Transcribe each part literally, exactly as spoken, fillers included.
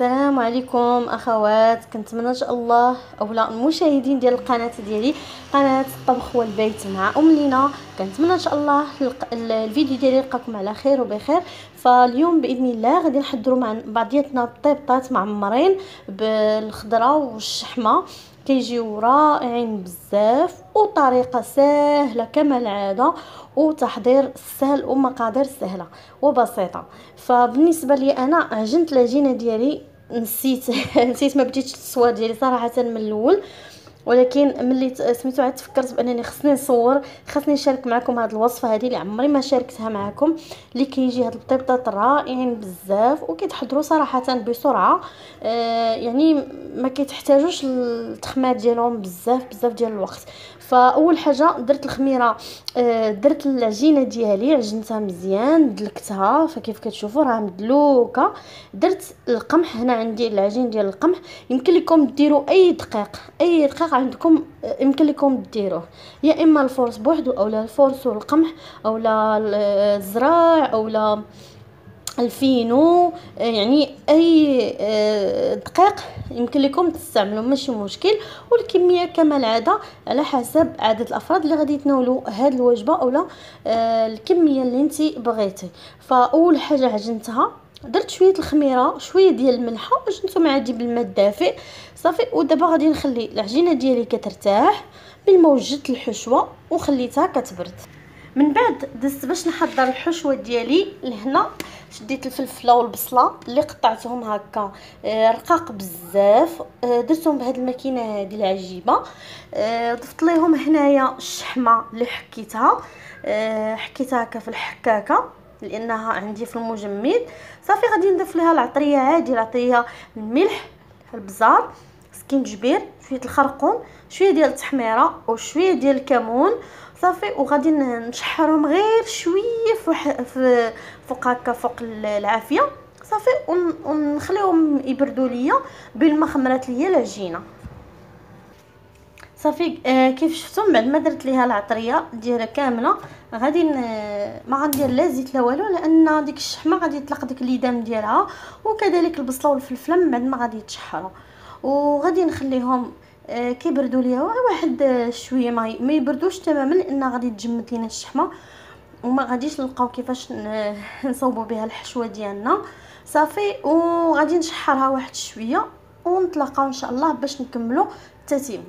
السلام عليكم اخوات، كنتمنى ان شاء الله اولا المشاهدين ديال القناه ديالي قناه الطبخ والبيت مع ام لينا، كنتمنى ان شاء الله الفيديو ديالي يلقاكم على خير وبخير. فاليوم باذن الله غادي نحضروا مع بعضياتنا بطيبطات معمرين بالخضره والشحمه، كيجيو رائعين بزاف وطريقه سهله كما العاده وتحضير سهل ومقادير سهله وبسيطه. فبالنسبه لي انا عجنت العجينه ديالي، نسيت نسيت ما بديتش التصوير ديالي صراحه من الاول، ولكن ملي سميتو عاد تفكرت بانني خصني نصور، خصني نشارك معكم هذه الوصفه هذه اللي عمري ما شاركتها معكم، اللي كيجي هاد البطيبطات رائعين بزاف وكيتحضروا صراحه بسرعه. آه يعني ما كيتحتاجوش التخمات ديالهم بزاف بزاف ديال الوقت. فاول حاجه درت الخميره، آه درت العجينه ديالي عجنتها مزيان دلكتها، فكيف كتشوفوا راه مدلوكه. درت القمح، هنا عندي العجين ديال القمح، يمكن لكم ديروا اي دقيق اي دقيق عندكم، يمكن لكم ديروه، يا اما الفورس بوحدو اولا الفورس والقمح اولا الزراع اولا الفينو، يعني اي دقيق يمكن لكم تستعملوا ماشي مشكل، والكميه كما العاده على حسب عدد الافراد اللي غادي يتناولوا هذه الوجبه اولا الكميه اللي انت بغيتي. فاول حاجه عجنتها درت شويه الخميره شويه ديال الملحه، عجنتهم عادي بالماء الدافئ صافي. ودابا غادي نخلي العجينه ديالي كترتاح بالماء، وجدت الحشوه وخليتها كتبرد. من بعد دزت باش نحضر الحشوه ديالي. لهنا شديت الفلفله والبصله اللي قطعتهم هكا رقاق بزاف، درتهم بهذه الماكينه هذه العجيبه. ضفت ليهم هنايا الشحمه اللي حكيتها، حكيتها هكا في الحكاكه لانها عندي في المجمد. صافي غادي نضيف لها العطريه عادي، العطريه الملح، البزار، سكينجبير، شويه الخرقوم، شويه ديال التحميره وشويه ديال الكمون صافي. وغادي نشحرهم غير شويه في فوق هكا فوق العافيه صافي، ونخليهم يبردوا ليا بالما خمرات ليا العجينه صافي. آه كيف شفتم بعد ما درت ليها العطريه ديالها كامله، غادي ما غندير لا زيت لا والو، لان ديك الشحمه غادي يطلق ديك الليدام ديالها، وكذلك البصله والفلفله من بعد ما غادي يتشحروا. وغادي نخليهم آه كيبردوا ليا واحد شويه، ما, ما يبردوش تماما لان غادي تجمد لينا الشحمه وما غاديش نلقاو كيفاش نصوبوا بها الحشوه ديالنا صافي. وغادي نشحرها واحد شويه ونتلاقاو ان شاء الله باش نكملوا التتمه.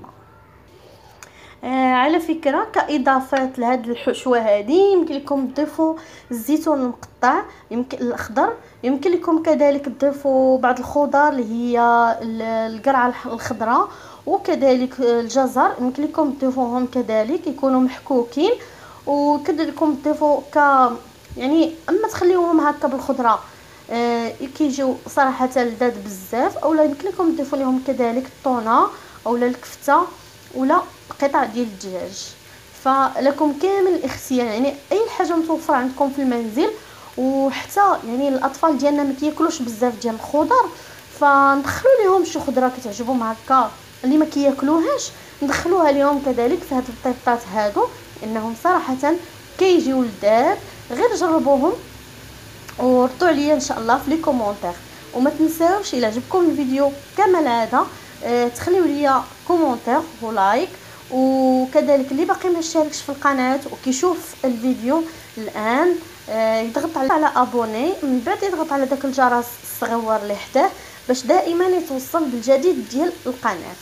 آه على فكره كاضافات لهاد الحشوه هذه يمكن لكم تضيفوا الزيتون المقطع، يمكن الاخضر، يمكن لكم كذلك تضيفوا بعض الخضار اللي هي القرعه الخضراء، وكذلك الجزر يمكن لكم تضيفوهم كذلك يكونوا محكوكين، وكذلك لكم تضيفوا ك يعني اما تخليوهم هكا بالخضره آه كيجيو صراحه لذاذ بزاف، اولا يمكن لكم تضيفوا لهم كذلك الطونه اولا الكفته ولا قطع ديال الدجاج. فلكم كامل الاختيار، يعني اي حاجه متوفره عندكم في المنزل. وحتى يعني الاطفال ديالنا ما كياكلوش بزاف ديال الخضر، فندخلوا لهم شي خضره كتعجبهم هكا اللي ما كياكلوهاش ندخلوها لهم كذلك في هاد الطيبطات هادو، انهم صراحه كيجيو لذاذ. غير جربوهم ورطوا عليا ان شاء الله في لي كومونتير. وما تنساوش الى عجبكم الفيديو كما العاده اه تخليوا لي كومونتير ولايك، وكذلك اللي باقي ما اشتركش في القناه وكيشوف الفيديو الان اه يضغط على ابوني، من بعد يضغط على داك الجرس الصغير اللي حداه باش دائما يتوصل بالجديد ديال القناه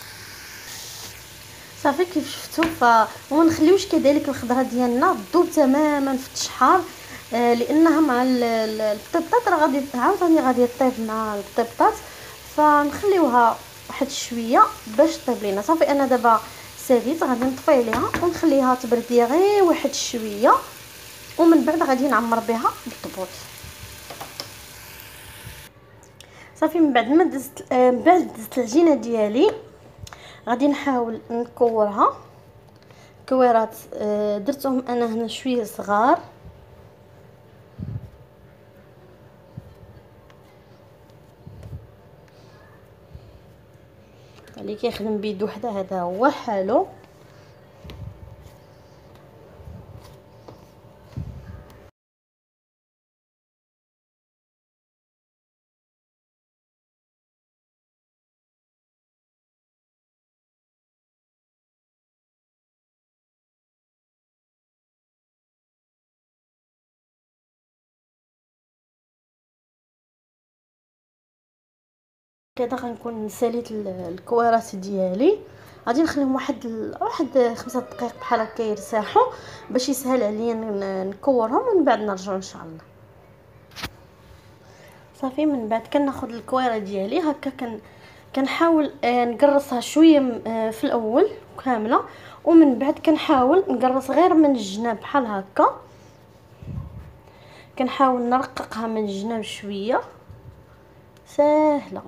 صافي. كيف شفتوا ف وما نخليوش كذلك الخضره ديالنا تذوب تماما في التشحار، آه لانها مع البطيبطات راه غادي عاوتاني غادي طيب مع البطيبطات، فنخليوها واحد شويه باش طيب لينا صافي. انا دابا ساليت غادي نطفي عليها ونخليها تبرد ليا غير واحد شويه، ومن بعد غادي نعمر بها بالطبوط صافي. من بعد ما دزت آه من بعد دزت العجينه ديالي غادي نحاول نكورها كويرات، آه درتهم انا هنا شويه صغار اللي كيخدم بيد وحده هذا هو حالو. كذا غنكون ساليت الكوارات ديالي. غادي نخليهم واحد واحد خمسة دقائق بحال هكا يرتاحوا باش يسهل عليا نكورهم، ومن بعد نرجعوا ان شاء الله. صافي من بعد كناخذ الكويره ديالي هكا كن كنحاول نقرصها شويه في الاول كامله، ومن بعد كنحاول نقرص غير من الجناب بحال هكا، كنحاول نرققها من الجناب شويه ساهله.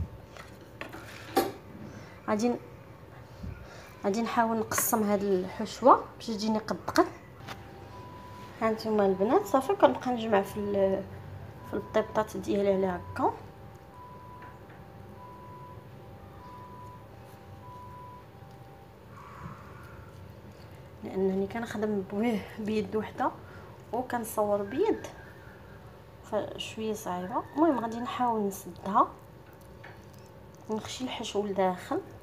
غادي غادي نحاول نقسم هاد الحشوه باش تجيني قد قد. هانتوما البنات صافي كنبقى نجمع في في الطيبطات ديالي على هكا. لانني كنخدم بيد وحده وكنصور بيد فشويه صعيبه. المهم غادي نحاول نسدها ونخشي الحشو لداخل.